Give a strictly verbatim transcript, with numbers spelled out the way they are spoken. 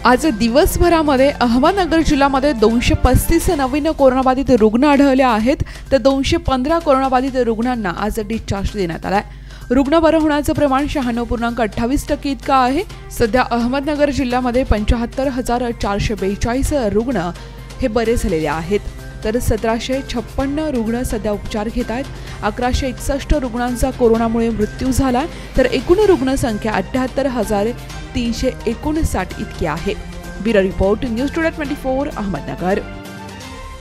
आज दिवसभरामध्ये अहमदनगर जिल्ह्यामध्ये दोनशे पस्तीस नवीन कोरोनाबाधित रुग्ण आढळले आहेत, तर दोनशे पंधरा कोरोनाबाधित रुग्णांना आज डिस्चार्ज देण्यात आलाय। रुग्ण बरं होण्याचं प्रमाण शहाण्णव पूर्णांक अठ्ठावीस टक्के इतकं आहे। सध्या अहमदनगर जिल्ह्यामध्ये पंच्याहत्तर हजार चारशे बेचाळीस रुग्ण हे बरे झालेले आहेत, तर सतराशे छप्पन्न रुग्ण सध्या उपचार घेत आहेत। अकराशे एकसष्ट रुग्णांचा कोरोनामुळे मृत्यू झाला, तर एकूण रुग्णसंख्या अठ्ठ्याहत्तर हजार तीनशे एकोणसाठ इतकी आहे। Bureau report, news today twenty four, Ahmednagar.